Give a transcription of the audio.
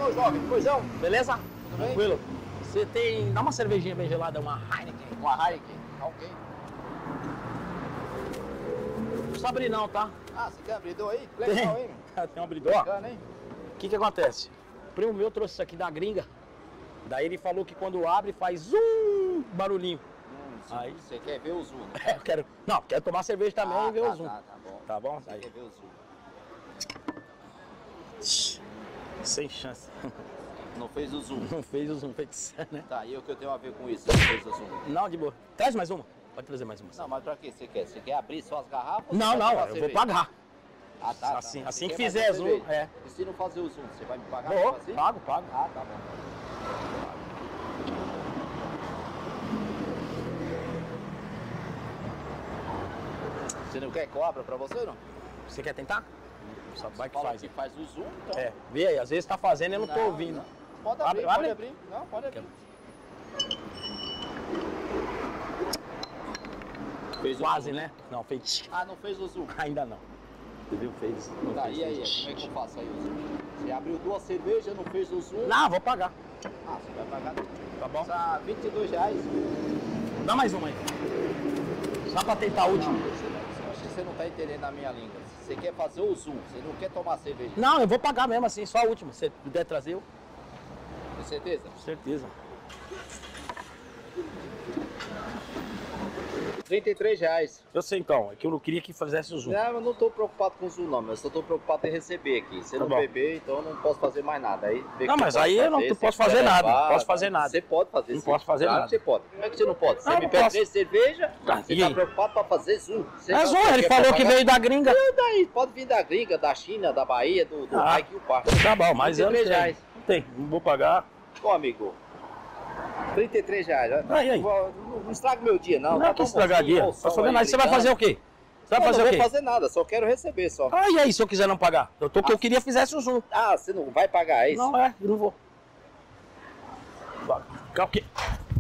Ô, jovem, coisão. Beleza? Tudo bem? Tranquilo. Você tem... Dá uma cervejinha bem gelada, uma Heineken. Uma Heineken. Tá ok. Não precisa abrir não, tá? Ah, você tem abridor aí? Legal, hein? Tem um abridor. Bacana, hein? O que acontece? O primo meu trouxe isso aqui da gringa. Daí ele falou que quando abre faz barulhinho. Aí Você quer ver o zoom, né? eu quero... Não, quero tomar cerveja também e ver o zoom. Tá bom. Tá bom? Você Aí. quer ver o zoom. Sem chance. Não fez o zoom. Não fez o zoom, fez, né? Tá, e o que eu tenho a ver com isso? Não fez o zoom. Não, de boa. Traz mais uma. Pode trazer mais uma. Não, mas pra que você quer? Você quer abrir só as garrafas? ou Não, você vai não, tomar eu vou cerveja? pagar. Ah, tá. Assim- Você assim quer que mais fizer uma zoom, cerveja? é. E se não fazer o zoom, você vai me pagar? Vou, assim? pago. Ah, tá bom. Você não quer cobra pra você, não? Você quer tentar? Só vai que Fala faz. que faz o zoom, então. É, vê aí, às vezes tá fazendo e eu não tô ouvindo. não. Pode Abre, abrir, abre. pode abrir. Não, pode abrir. Fez o Quase, zoom. né? Não, fez. Ah, não fez o zoom. Ainda não. Você viu? Fez. Não Tá, fez, e aí, fez. como é que eu faço aí o zoom? Você abriu duas cervejas, não fez o zoom? Não, vou pagar. Ah, você vai pagar. Tá bom? Tá R$22. Dá mais uma aí. Só pra tentar a última. Eu acho que você não tá entendendo a minha língua. Você quer fazer o zoom, você não quer tomar cerveja. Não, eu vou pagar mesmo assim, só a última. Se você puder trazer, eu. Com certeza? Com certeza. R$33. Eu sei então, é que eu não queria que fizesse o zoom. Não, eu não tô preocupado com o zoom, não. Eu só tô preocupado em receber aqui. Se Tá não bom. beber, então eu não posso fazer mais nada. Aí, vê Não, que mas você aí pode eu não fazer, posso você fazer quer nada, levar, não posso fazer nada. Você pode fazer Não sim. posso fazer Claro nada. que você pode. Como é que você não pode? Você Não, me não pede posso. 3 cerveja, você E tá aí? preocupado pra fazer zoom. Você É tá- zoom, você ele quer falou que pagar? veio da gringa. E daí? Pode vir da gringa, da China, da Bahia, do Raik e o Parque. Tá bom, mas eu não R$33. tenho. Não tem, não vou pagar. Ô, amigo. R$33. Aí, aí. Não estraga meu dia, não. Não Tá é que bom, estragar dia. moção Posso fazer aí nada. Você vai brigando. fazer o quê? Você vai Eu fazer não o vou quê? fazer nada, só quero receber só. Ah, e aí, se eu quiser não pagar? Eu tô que eu queria fizesse o zoom. Ah, você não vai pagar isso? Não é, eu não vou. Calma que.